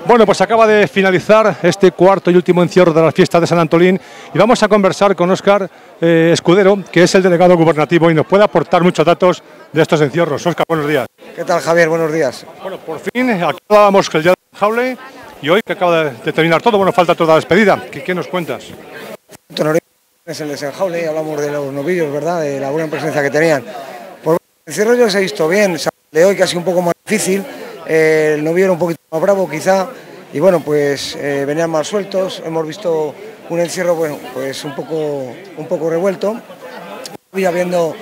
Bueno, pues acaba de finalizar este cuarto y último encierro de las fiestas de San Antolín y vamos a conversar con Óscar Escudero, que es el delegado gubernativo y nos puede aportar muchos datos de estos encierros. Óscar, buenos días. ¿Qué tal, Javier? Buenos días. Bueno, por fin acabábamos el día de Jaule y hoy que acaba de terminar todo, bueno, falta toda la despedida. ¿Qué nos cuentas? Es el de Senjaule, hablamos de los novillos, ¿verdad? De la buena presencia que tenían. Pues el encierro ya se ha visto bien, de hoy casi un poco más difícil, el novillo era un poquito más bravo quizá, y bueno, pues venían más sueltos, hemos visto un encierro, bueno, pues un poco revuelto, y habiendo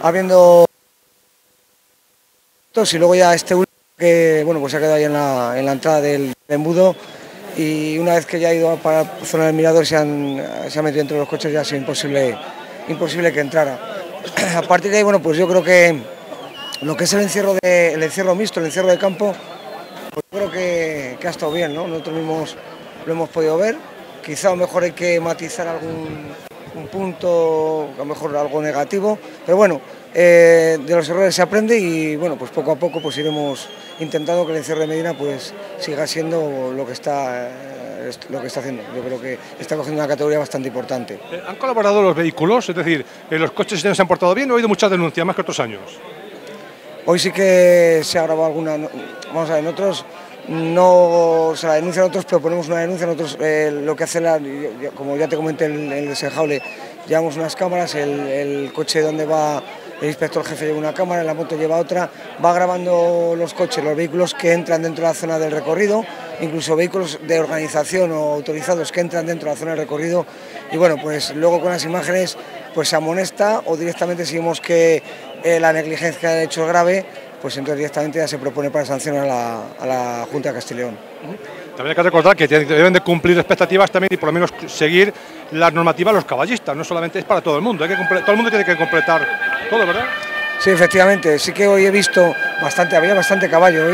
y luego ya este último que, bueno, pues se ha quedado ahí en la entrada del embudo, y una vez que ya ha ido para la zona del mirador se ha metido entre los coches, ya ha sido imposible que entrara. A partir de ahí, bueno, pues yo creo que lo que es el encierro mixto, el encierro de campo, pues yo creo que ha estado bien, ¿no? Nosotros mismos lo hemos podido ver, quizá a lo mejor hay que matizar un punto, a lo mejor algo negativo, pero bueno, de los errores se aprende y bueno, pues poco a poco pues iremos intentando que el encierro de Medina pues siga siendo lo que está haciendo. Yo creo que está cogiendo una categoría bastante importante. ¿Han colaborado los vehículos? Es decir, ¿los coches se han portado bien o ha habido muchas denuncias más que otros años? Hoy sí que se ha grabado alguna, vamos a ver, nosotros no se la denuncian otros, pero ponemos una denuncia, nosotros lo que hace, como ya te comenté en el de Senjaule, llevamos unas cámaras, el coche donde va el inspector jefe lleva una cámara, la moto lleva otra, va grabando los coches, los vehículos que entran dentro de la zona del recorrido, incluso vehículos de organización o autorizados que entran dentro de la zona del recorrido, y bueno, pues luego con las imágenes pues se amonesta o directamente si vemos que la negligencia del hecho es grave, pues entonces directamente ya se propone para sancionar a la Junta de Castilla y León. También hay que recordar que deben de cumplir expectativas también y por lo menos seguir las normativas los caballistas, no solamente es para todo el mundo, todo el mundo tiene que completar todo, ¿verdad? Sí, efectivamente, sí que hoy he visto había bastante caballo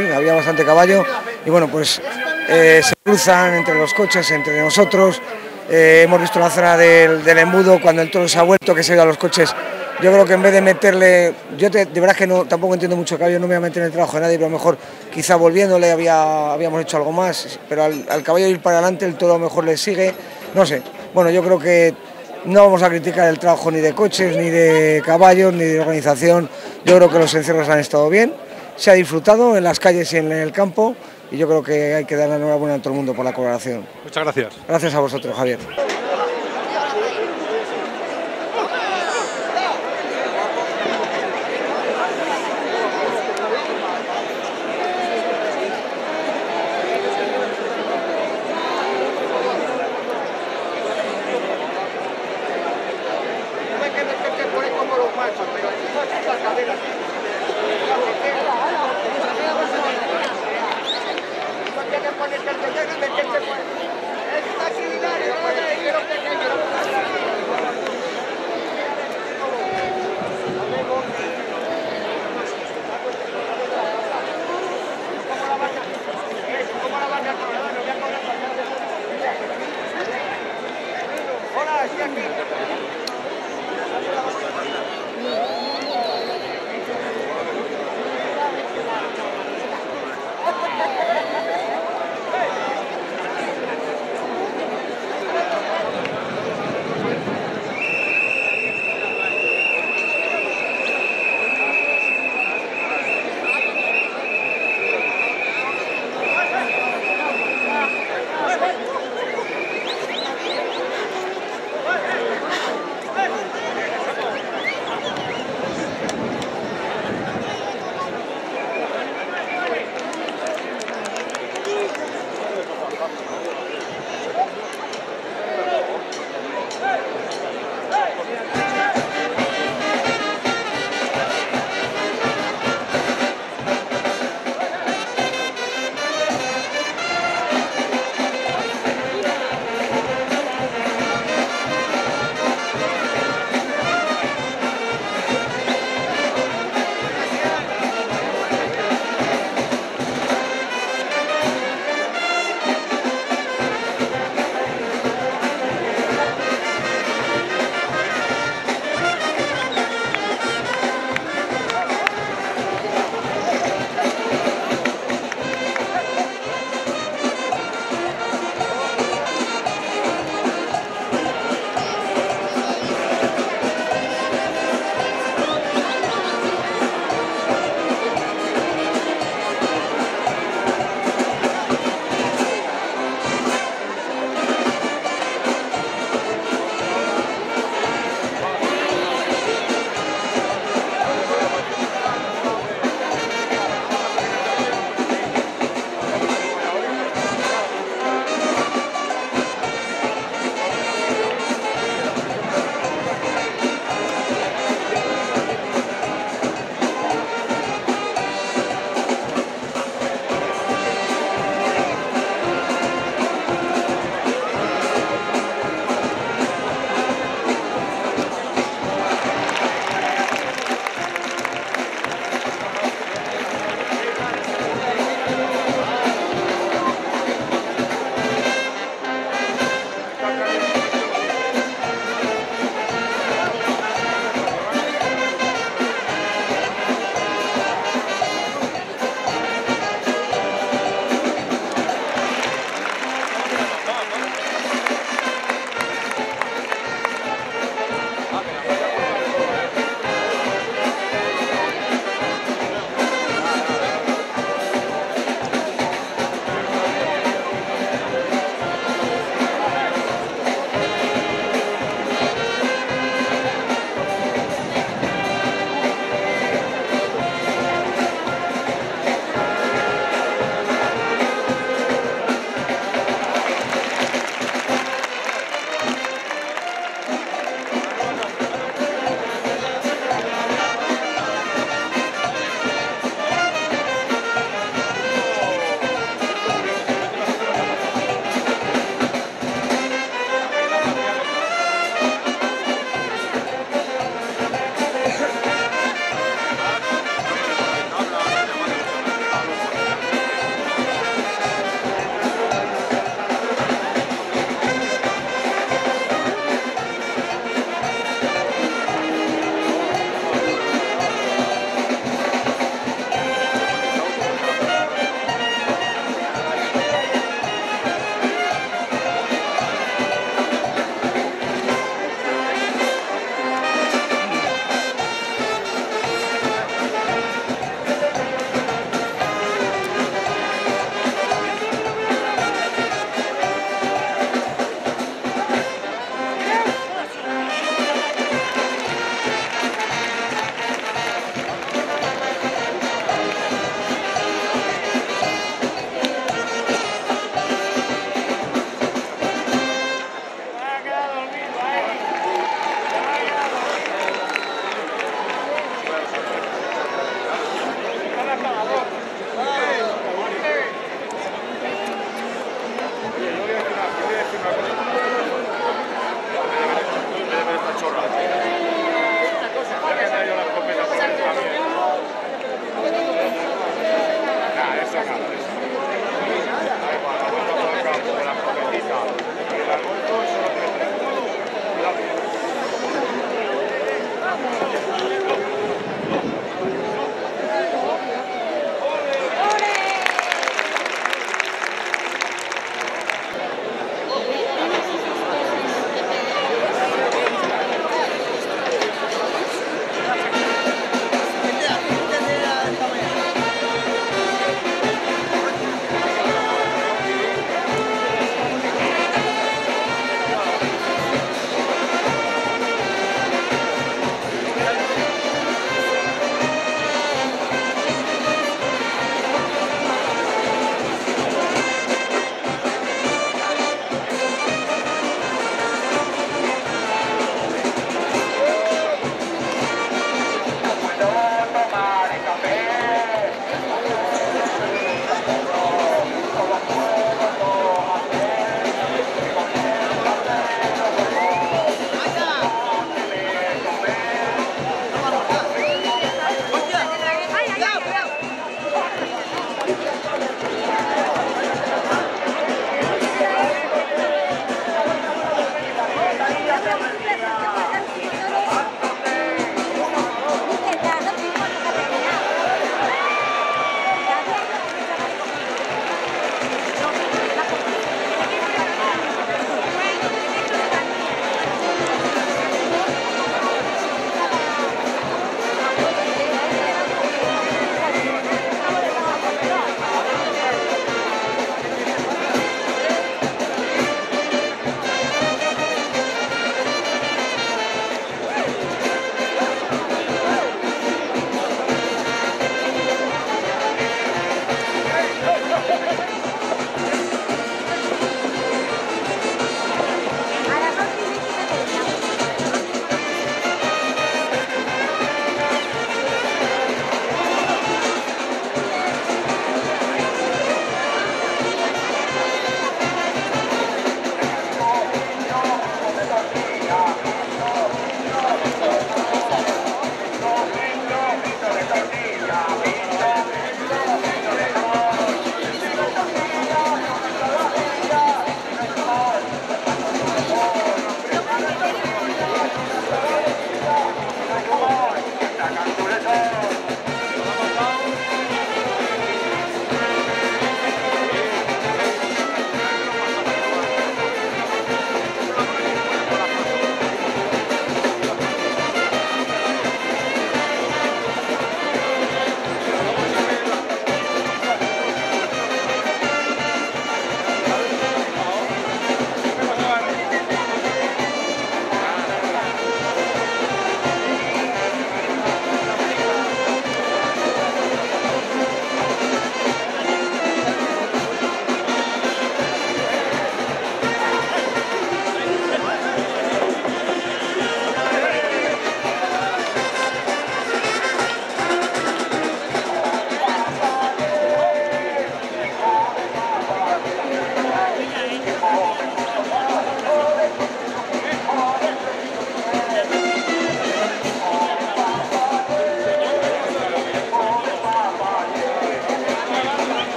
y bueno, pues se cruzan entre los coches, entre nosotros, hemos visto la zona del embudo cuando el toro se ha vuelto, que se ha ido a los coches. Yo creo que en vez de meterle, de verdad que tampoco entiendo mucho caballo, no me voy a meter en el trabajo de nadie, pero a lo mejor quizá volviéndole habíamos hecho algo más, pero al caballo ir para adelante el toro a lo mejor le sigue, no sé. Bueno, yo creo que no vamos a criticar el trabajo ni de coches, ni de caballos, ni de organización. Yo creo que los encierros han estado bien, se ha disfrutado en las calles y en el campo y yo creo que hay que dar la enhorabuena a todo el mundo por la colaboración. Muchas gracias. Gracias a vosotros, Javier.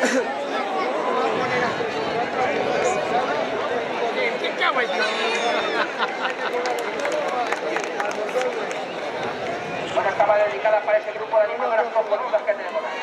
Una cama dedicada para ese grupo de animadoras cojonudas que tenemos ahí.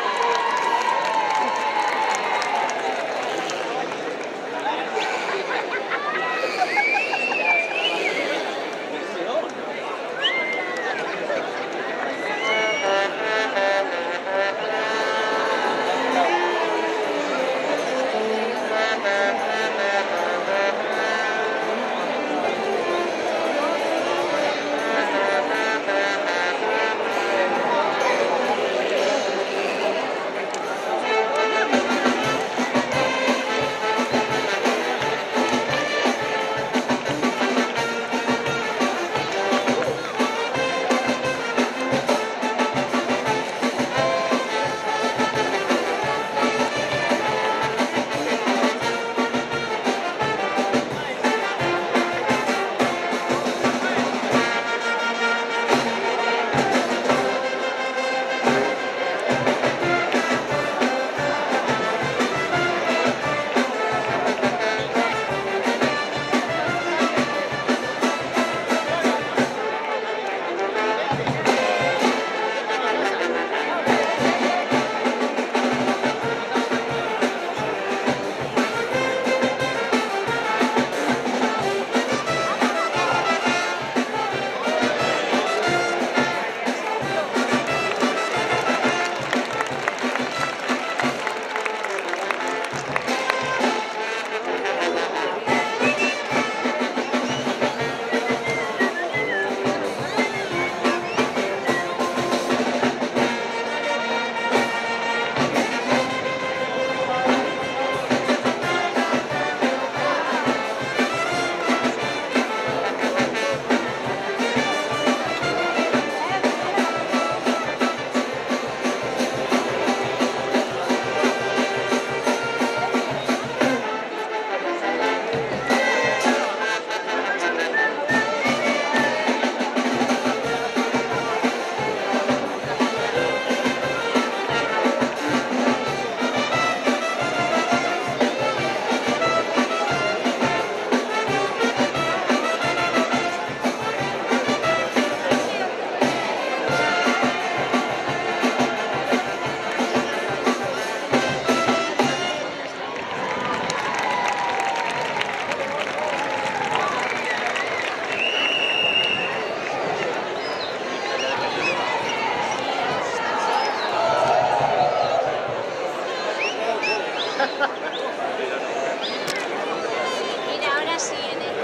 Mira, ahora sí,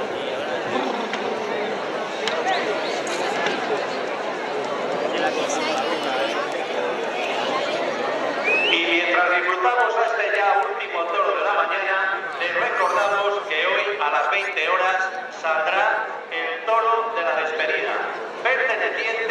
Y mientras disfrutamos este ya último toro de la mañana, les recordamos que hoy a las 20 horas saldrá el toro de la despedida, perteneciente